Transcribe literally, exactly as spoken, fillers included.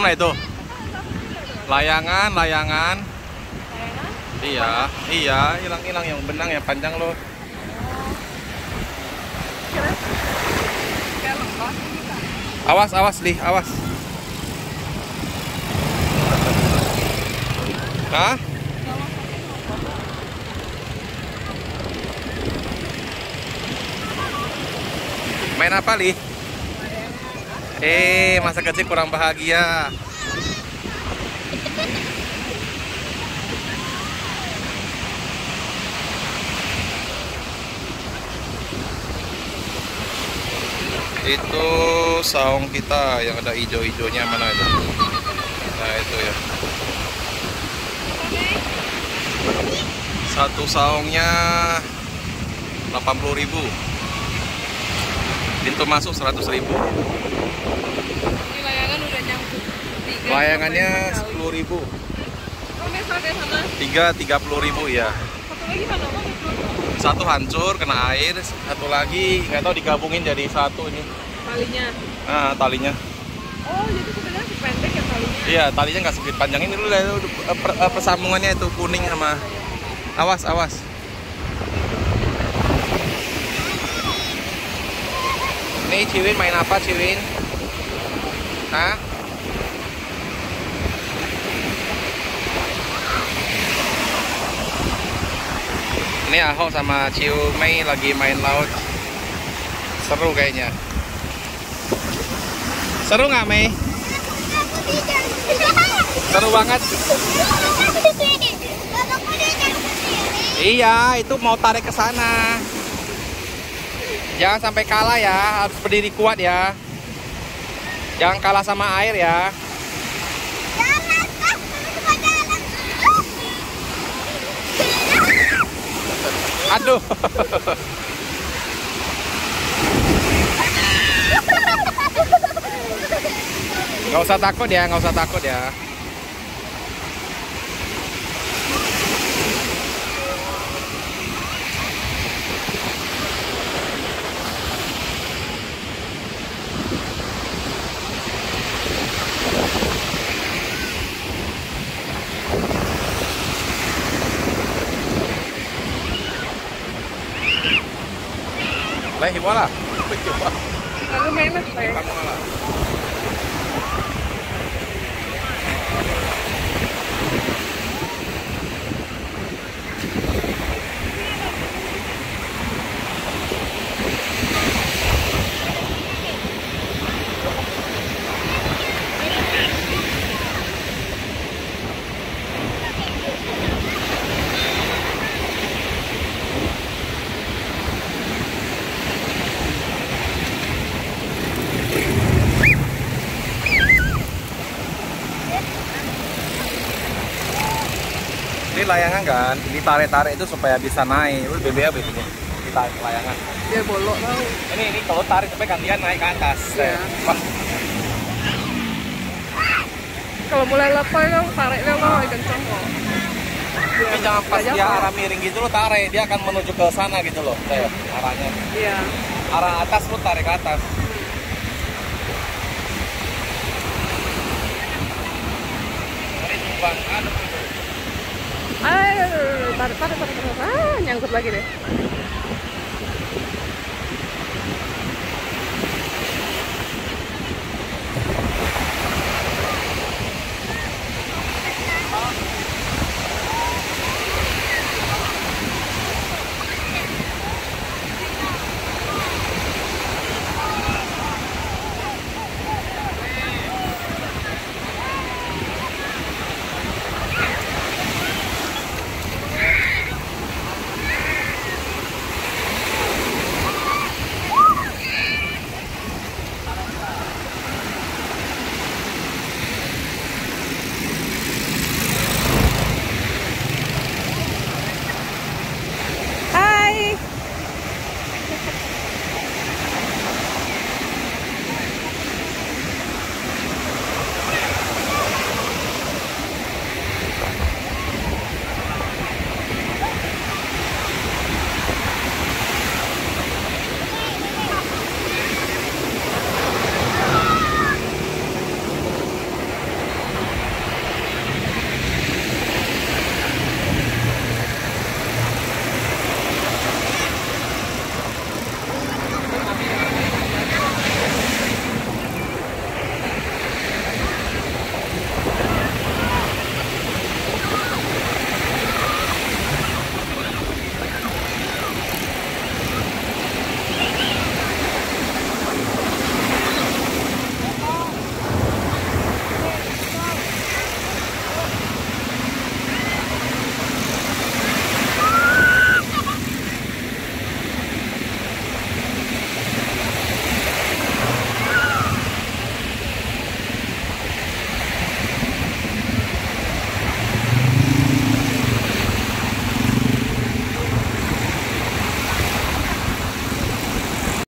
lah itu. Layangan, layangan. Iya, iya, hilang-hilang yang benang yang panjang loh. Awas, awas, Lih, awas. Hah? Main apa, Lih? Eh, masa kecil kurang bahagia. Itu saung kita yang ada hijau-hijaunya, mana itu? Nah itu ya. Satu saungnya delapan puluh ribu. Pintu masuk seratus ribu. Ini layangan udah nyangkut. Tiga, Layangannya sepuluh ribu. oh, ini sama kayak sana. Tiga tiga puluh ribu ya. Satu lagi mana? Oh, Satu hancur kena air, satu lagi nggak tahu digabungin jadi satu ini. talinya. Nah, talinya. Oh, jadi sebenarnya pendek ya talinya. Iya, talinya nggak segede panjang ini dulu lah. Per- persambungannya itu kuning sama. Awas, awas. Nih Ciwin main apa Ciwin? Hah? Ini Ahok sama Ciu Mei lagi main laut. Seru kayaknya. Seru nggak Mei? Seru banget. Iya, itu mau tarik ke sana. Jangan sampai kalah ya, harus berdiri kuat ya. Jangan kalah sama air ya. Aduh. Nggak usah takut ya, nggak usah takut ya. Lagi bola. Lalu mainnya saya. Kamu malah. Ini layangan kan, ditarik-tarik itu supaya bisa naik. Lu B B A B ini, ditarik layangan. Dia bolok tau. Ini ini kalau tarik sampai gantian naik ke atas. Iya. Wah, Kalau mulai lepas kan tariknya kan lebih kencang kok. tapi jangan pas dia arah miring gitu lo tarik, dia akan menuju ke sana gitu loh, kayak arahnya. Iya. Arah atas lo tarik ke atas. Ini tumbang, aduh. Ayo, tarik, tarik, tarik, tarik. Ah, nyangkut lagi deh.